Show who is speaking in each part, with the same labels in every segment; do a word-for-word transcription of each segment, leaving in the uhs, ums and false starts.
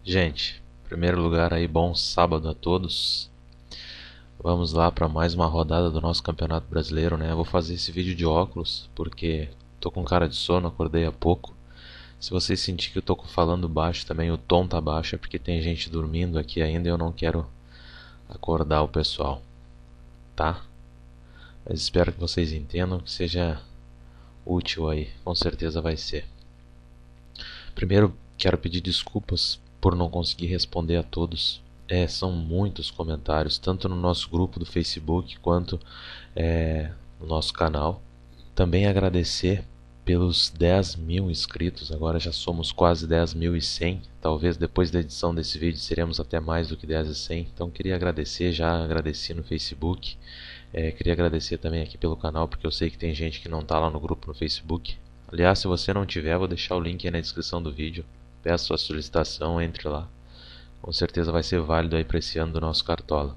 Speaker 1: Gente, em primeiro lugar aí, bom sábado a todos. Vamos lá para mais uma rodada do nosso Campeonato Brasileiro, né? Eu vou fazer esse vídeo de óculos porque tô com cara de sono, acordei há pouco. Se vocês sentirem que eu tô falando baixo também, o tom tá baixo, é porque tem gente dormindo aqui ainda e eu não quero acordar o pessoal, tá? Mas espero que vocês entendam, que seja útil aí, com certeza vai ser. Primeiro, quero pedir desculpas por não conseguir responder a todos. É, são muitos comentários, tanto no nosso grupo do Facebook quanto é, no nosso canal. Também agradecer pelos dez mil inscritos, agora já somos quase dez mil e cem. Talvez depois da edição desse vídeo seremos até mais do que dez mil e cem. Então queria agradecer, já agradeci no Facebook. É, queria agradecer também aqui pelo canal, porque eu sei que tem gente que não está lá no grupo no Facebook. Aliás, se você não tiver, vou deixar o link aí na descrição do vídeo. Peço sua solicitação, entre lá. Com certeza vai ser válido aí para esse ano do nosso Cartola.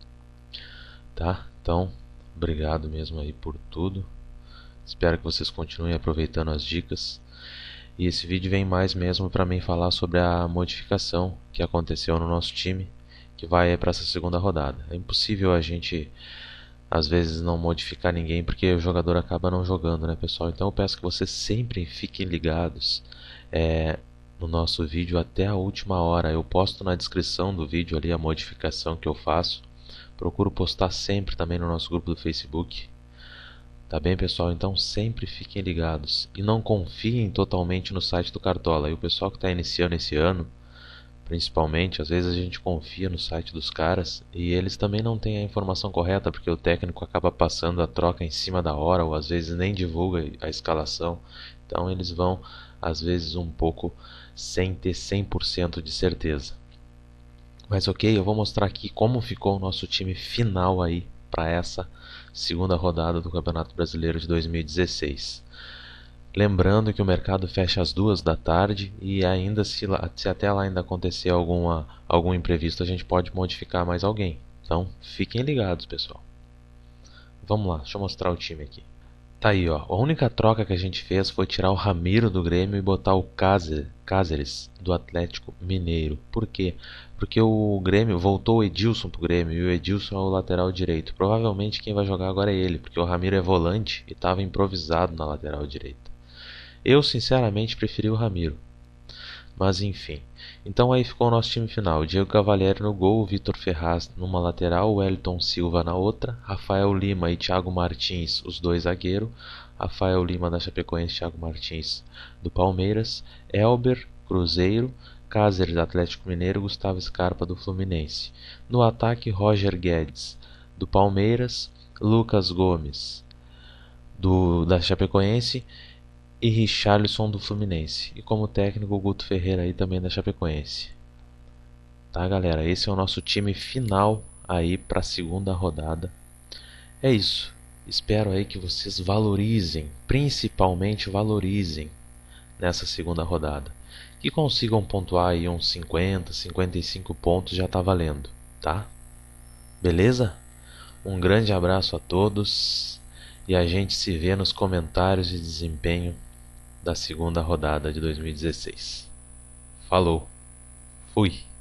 Speaker 1: Tá? Então, obrigado mesmo aí por tudo. Espero que vocês continuem aproveitando as dicas. E esse vídeo vem mais mesmo para mim falar sobre a modificação que aconteceu no nosso time, que vai para essa segunda rodada. É impossível a gente às vezes não modificar ninguém porque o jogador acaba não jogando, né, pessoal? Então eu peço que vocês sempre fiquem ligados é, no nosso vídeo até a última hora. Eu posto na descrição do vídeo ali a modificação que eu faço. Procuro postar sempre também no nosso grupo do Facebook. Tá bem, pessoal? Então sempre fiquem ligados e não confiem totalmente no site do Cartola. E o pessoal que está iniciando esse ano, principalmente, às vezes a gente confia no site dos caras e eles também não têm a informação correta, porque o técnico acaba passando a troca em cima da hora ou às vezes nem divulga a escalação. Então eles vão às vezes um pouco sem ter cem por cento de certeza. Mas ok, eu vou mostrar aqui como ficou o nosso time final aí para essa segunda rodada do Campeonato Brasileiro de dois mil e dezesseis. Lembrando que o mercado fecha às duas da tarde e ainda se, se até lá ainda acontecer alguma, algum imprevisto, a gente pode modificar mais alguém. Então fiquem ligados, pessoal. Vamos lá, deixa eu mostrar o time aqui. Tá aí, ó. A única troca que a gente fez foi tirar o Ramiro do Grêmio e botar o Cáceres do Atlético Mineiro. Por quê? Porque o Grêmio voltou o Edilson pro Grêmio e o Edilson é o lateral direito. Provavelmente quem vai jogar agora é ele, porque o Ramiro é volante e estava improvisado na lateral direita. Eu sinceramente preferi o Ramiro. Mas enfim. Então aí ficou o nosso time final. Diego Cavalieri no gol, Vitor Ferraz numa lateral, Wellington Silva na outra, Rafael Lima e Thiago Martins, os dois zagueiros, Rafael Lima da Chapecoense, Thiago Martins do Palmeiras, Elber, Cruzeiro, Cáceres do Atlético Mineiro, Gustavo Scarpa do Fluminense. No ataque, Roger Guedes do Palmeiras, Lucas Gomes do da Chapecoense e Richarlison do Fluminense. E como técnico, o Guto Ferreira aí também da Chapecoense. Tá, galera? Esse é o nosso time final aí para a segunda rodada. É isso. Espero aí que vocês valorizem, principalmente valorizem nessa segunda rodada. Que consigam pontuar aí uns cinquenta, cinquenta e cinco pontos, já tá valendo, tá? Beleza? Um grande abraço a todos e a gente se vê nos comentários de desempenho da segunda rodada de dois mil e dezesseis. Falou, fui!